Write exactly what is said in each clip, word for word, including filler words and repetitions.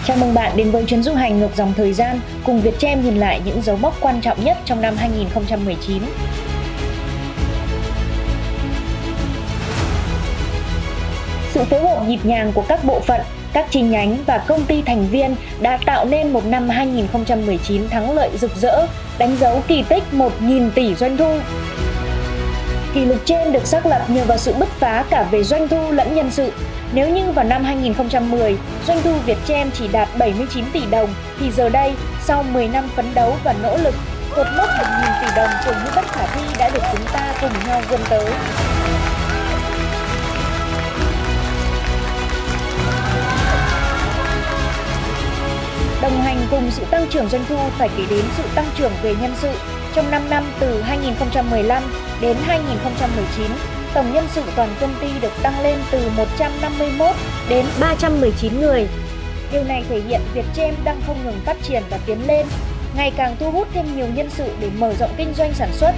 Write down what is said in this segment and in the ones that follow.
Chào mừng bạn đến với chuyến du hành ngược dòng thời gian cùng Vietchem nhìn lại những dấu mốc quan trọng nhất trong năm hai nghìn không trăm mười chín. Sự phối hợp nhịp nhàng của các bộ phận, các chi nhánh và công ty thành viên đã tạo nên một năm hai nghìn không trăm mười chín thắng lợi rực rỡ, đánh dấu kỳ tích một nghìn tỷ doanh thu. Kỷ lục trên được xác lập nhờ vào sự bứt phá cả về doanh thu lẫn nhân sự. Nếu như vào năm hai nghìn không trăm mười, doanh thu Vietchem chỉ đạt bảy mươi chín tỷ đồng, thì giờ đây, sau mười năm phấn đấu và nỗ lực, cột mốc một nghìn tỷ đồng tưởng như bất khả thi đã được chúng ta cùng nhau vươn tới. Đồng hành cùng sự tăng trưởng doanh thu phải kể đến sự tăng trưởng về nhân sự. Trong năm năm từ hai nghìn không trăm mười lăm đến hai nghìn không trăm mười chín, tổng nhân sự toàn công ty được tăng lên từ một trăm năm mươi mốt đến ba trăm mười chín người. Điều này thể hiện Vietchem đang không ngừng phát triển và tiến lên, ngày càng thu hút thêm nhiều nhân sự để mở rộng kinh doanh sản xuất.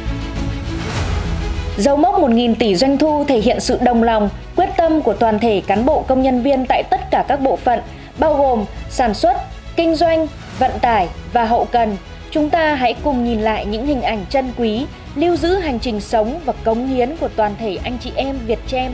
Dấu mốc một nghìn tỷ doanh thu thể hiện sự đồng lòng, quyết tâm của toàn thể cán bộ công nhân viên tại tất cả các bộ phận, bao gồm sản xuất, kinh doanh, vận tải và hậu cần. Chúng ta hãy cùng nhìn lại những hình ảnh chân quý, lưu giữ hành trình sống và cống hiến của toàn thể anh chị em Vietchem.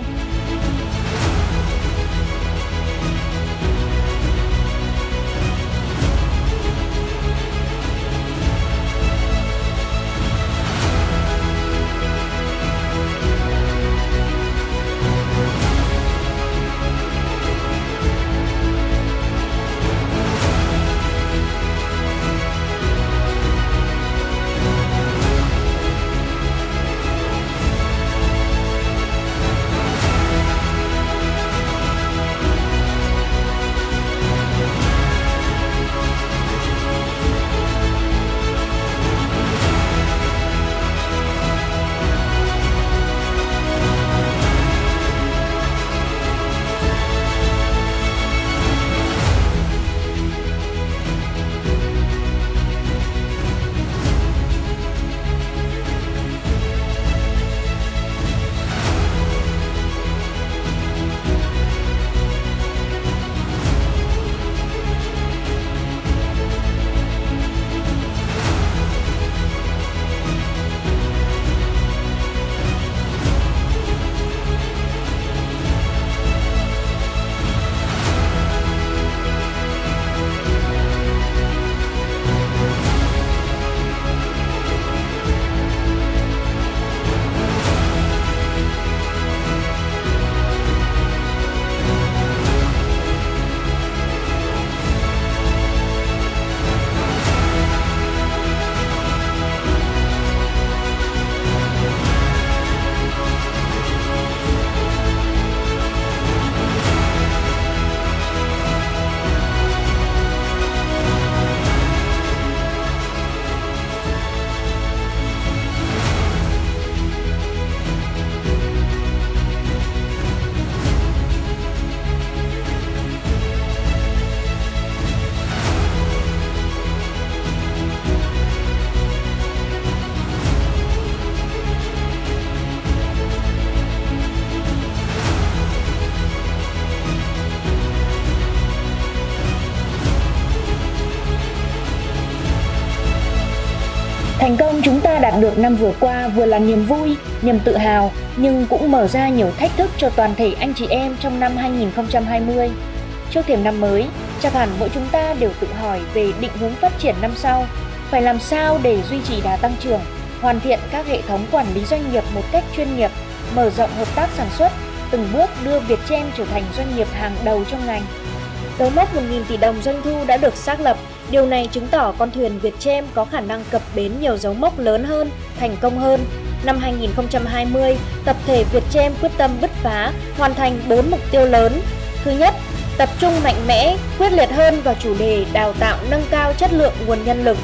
Thành công chúng ta đạt được năm vừa qua vừa là niềm vui, niềm tự hào, nhưng cũng mở ra nhiều thách thức cho toàn thể anh chị em trong năm hai nghìn không trăm hai mươi. Trước thềm năm mới, chắc hẳn mỗi chúng ta đều tự hỏi về định hướng phát triển năm sau. Phải làm sao để duy trì đà tăng trưởng, hoàn thiện các hệ thống quản lý doanh nghiệp một cách chuyên nghiệp, mở rộng hợp tác sản xuất, từng bước đưa Vietchem trở thành doanh nghiệp hàng đầu trong ngành. Dấu mốc một nghìn tỷ đồng doanh thu đã được xác lập. Điều này chứng tỏ con thuyền Vietchem có khả năng cập bến nhiều dấu mốc lớn hơn, thành công hơn. Năm hai nghìn không trăm hai mươi, tập thể Vietchem quyết tâm bứt phá, hoàn thành bốn mục tiêu lớn. Thứ nhất, tập trung mạnh mẽ, quyết liệt hơn vào chủ đề đào tạo nâng cao chất lượng nguồn nhân lực.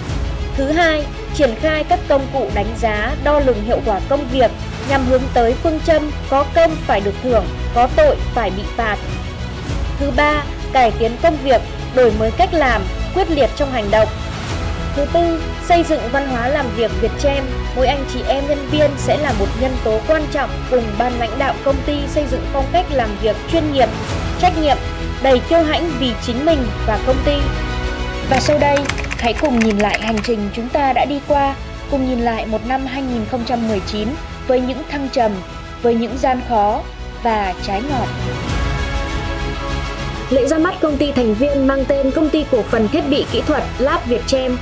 Thứ hai, triển khai các công cụ đánh giá, đo lường hiệu quả công việc nhằm hướng tới phương châm có công phải được thưởng, có tội phải bị phạt. Thứ ba, cải tiến công việc, đổi mới cách làm, quyết liệt trong hành động. Thứ tư, xây dựng văn hóa làm việc Vietchem, mỗi anh chị em nhân viên sẽ là một nhân tố quan trọng cùng ban lãnh đạo công ty xây dựng phong cách làm việc chuyên nghiệp, trách nhiệm, đầy kiêu hãnh vì chính mình và công ty. Và sau đây, hãy cùng nhìn lại hành trình chúng ta đã đi qua, cùng nhìn lại một năm hai nghìn không trăm mười chín với những thăng trầm, với những gian khó và trái ngọt. Lễ ra mắt công ty thành viên mang tên Công ty Cổ phần Thiết bị Kỹ thuật Lab Vietchem.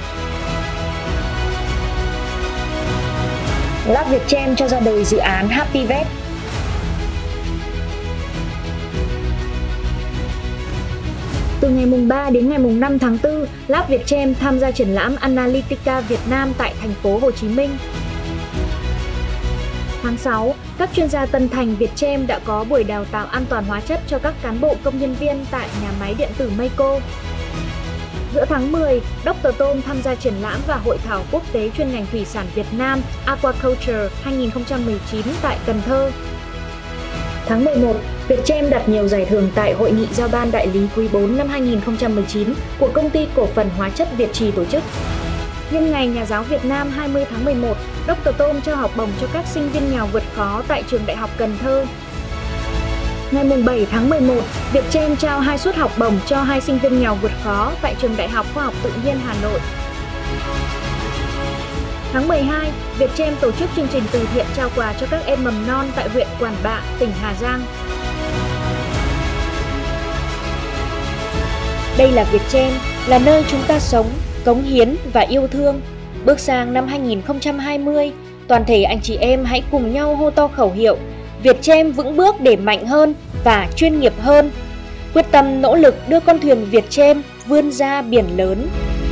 Lab Vietchem cho ra đời dự án HappyVet. Từ ngày ba đến ngày năm tháng tư, Lab Vietchem tham gia triển lãm Analytica Việt Nam tại thành phố Hồ Chí Minh. Tháng sáu, các chuyên gia Tân Thành Vietchem đã có buổi đào tạo an toàn hóa chất cho các cán bộ công nhân viên tại nhà máy điện tử Meico. Giữa tháng mười, Doctor Tom tham gia triển lãm và hội thảo quốc tế chuyên ngành thủy sản Việt Nam Aquaculture hai nghìn không trăm mười chín tại Cần Thơ. Tháng mười một, Vietchem đạt nhiều giải thưởng tại Hội nghị giao ban đại lý quý bốn năm hai nghìn không trăm mười chín của Công ty Cổ phần Hóa chất Việt Trì tổ chức. Nhân ngày Nhà giáo Việt Nam hai mươi tháng mười một, Doctor Tom trao học bổng cho các sinh viên nghèo vượt khó tại trường Đại học Cần Thơ. Ngày bảy tháng mười một, Vietchem trao hai suất học bổng cho hai sinh viên nghèo vượt khó tại trường Đại học Khoa học Tự nhiên Hà Nội. Tháng mười hai, Vietchem tổ chức chương trình từ thiện trao quà cho các em mầm non tại huyện Quản Bạ, tỉnh Hà Giang. Đây là Vietchem, là nơi chúng ta sống, cống hiến và yêu thương. Bước sang năm hai nghìn không trăm hai mươi, toàn thể anh chị em hãy cùng nhau hô to khẩu hiệu Vietchem vững bước để mạnh hơn và chuyên nghiệp hơn. Quyết tâm nỗ lực đưa con thuyền Vietchem vươn ra biển lớn.